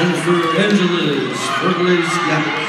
Jennifer Angeles for the ladies' gaps.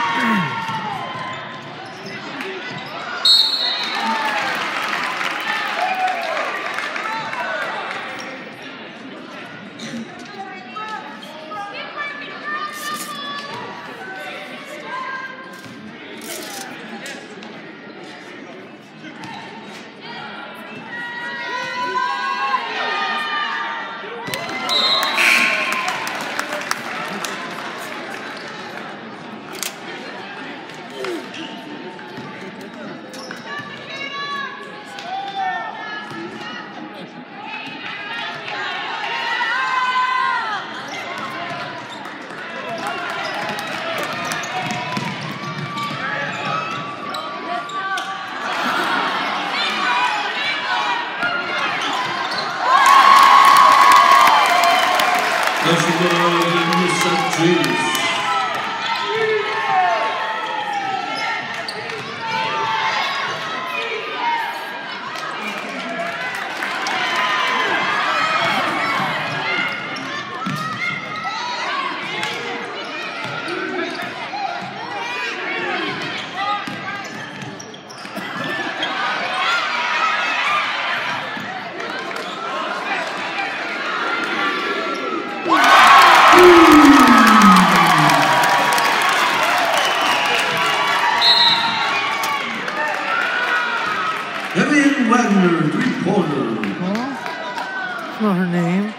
Not her name.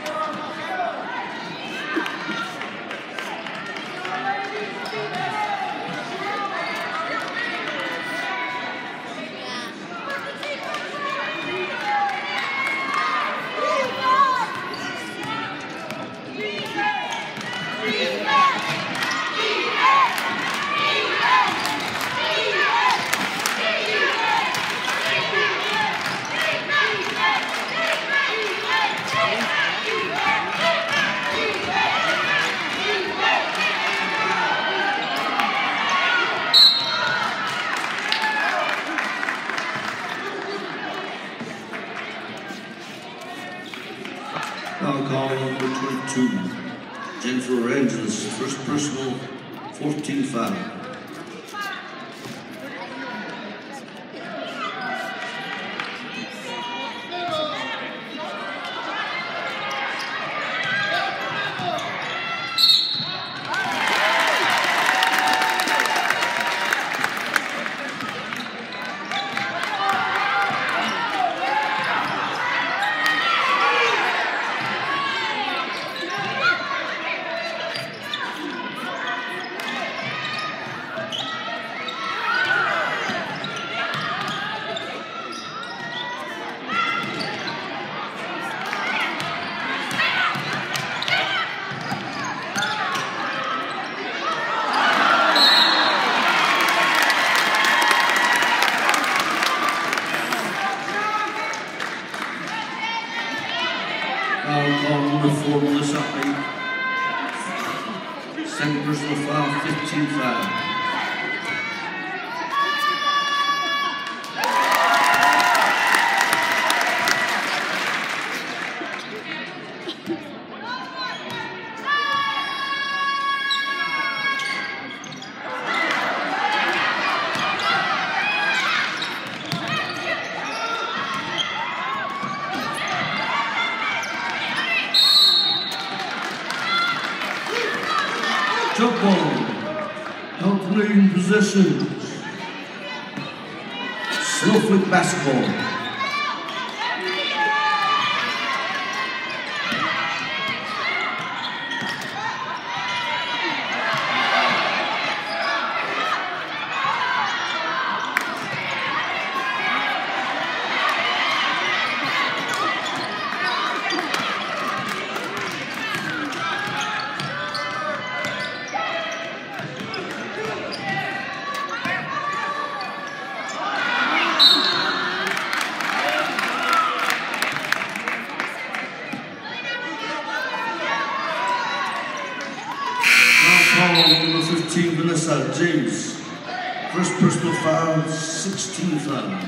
Now call number 22, Jennifer Angeles, first personal, 14-5. Now call number 4, Melissa Hyde. Second personal foul, 15-5. Jump ball, alternating possessions, Snowflake basketball. Number 15, Vanessa James. First personal foul, 16-5.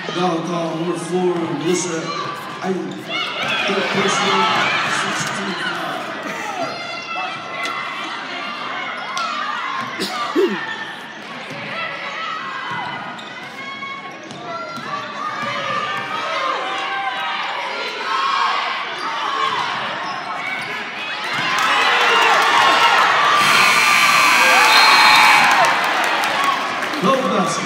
Foul call number 4, Melissa Ayuk. Third personal, 16 foul. Lobos.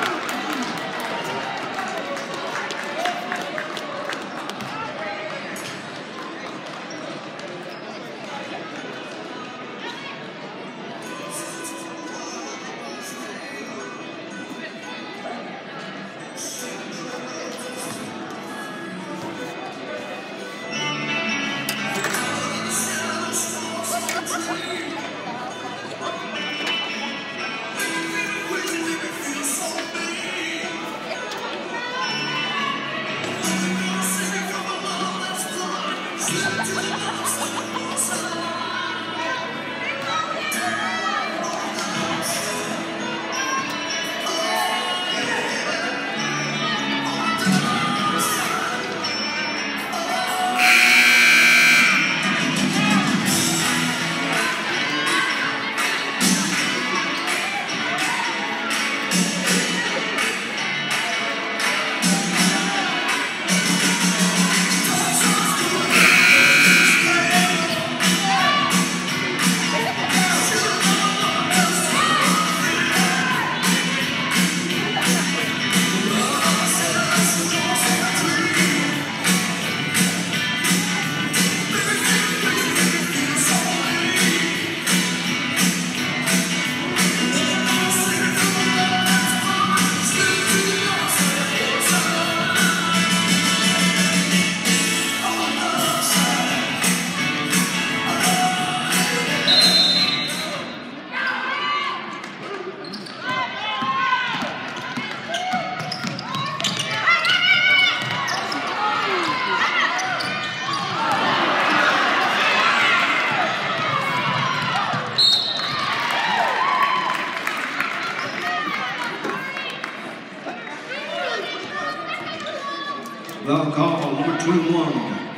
Foul call number 21,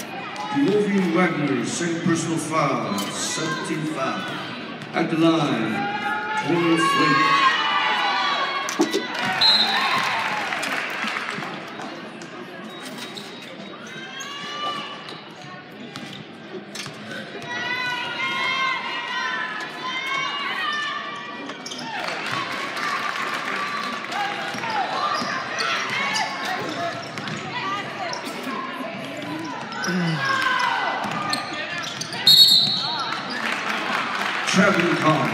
Deovian Wagner, second personal foul, 17 foul. At the line, Snowflake. Traveling call.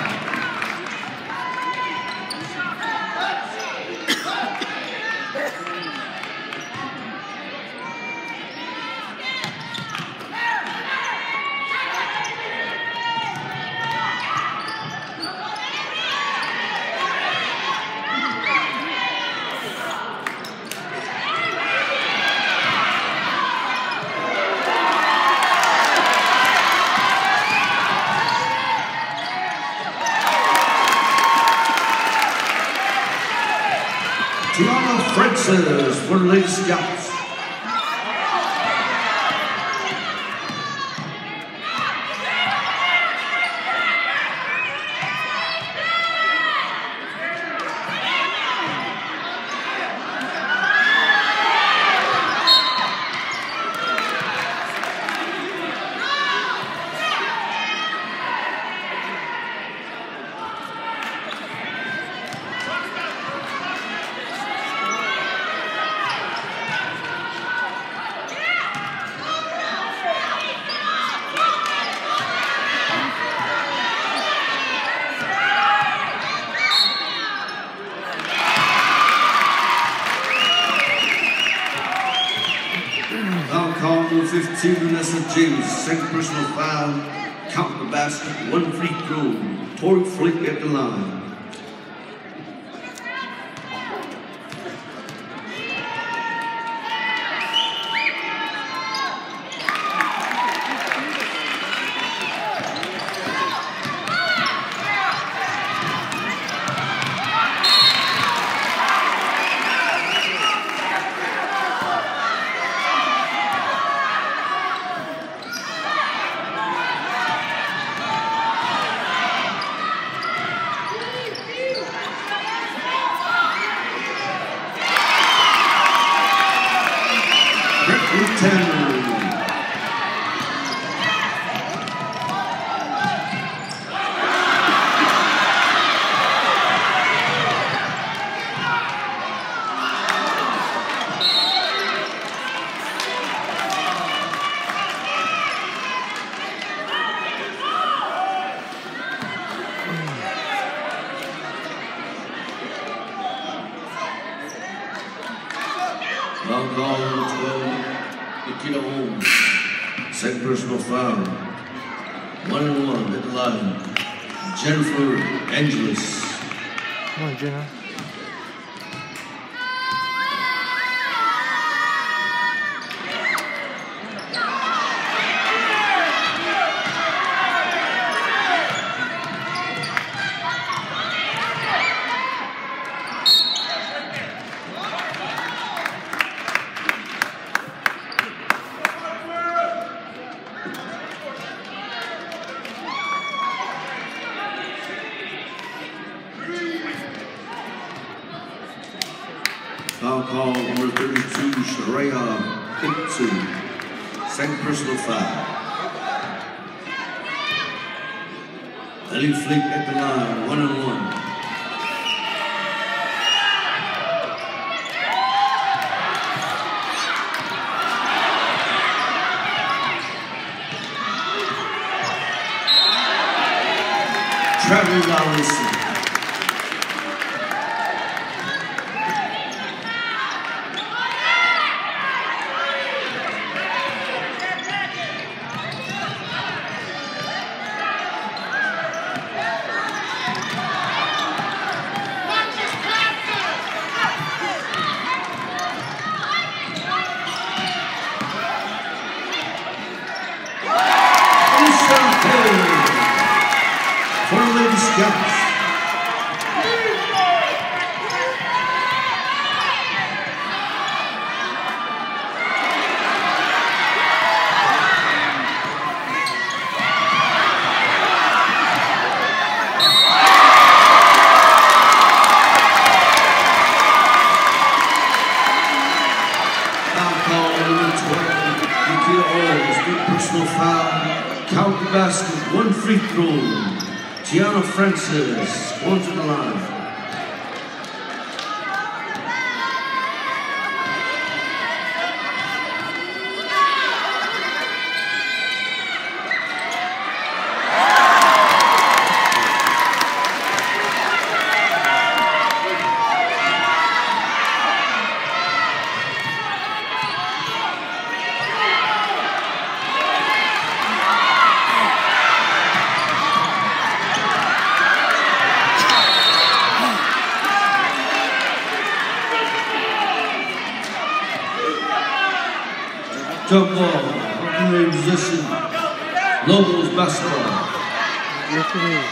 Francis for the Lady Scouts. Foul call number 15, Vanessa James, second personal foul, count the basket, one free throw, Tori Flick at the line. 10. Foul call number 12, Nikita Holmes. Second personal foul. 1-1 at the line. Jennifer Angeles. Come on, Jenna. Foul call number 32, Sharia Kitsu. Second personal foul. Snowflake at the line, 1-1. Travis Allison. For the Lady Scouts. Foul call number 12, Nikita Holmes, big personal foul. Count the basket, one free throw. Gianna Francis, going to the line. Jump ball, open position. Lobos basketball. Yes, it is.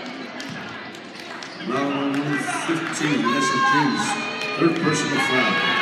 Round 15, Leslie James, third personal foul.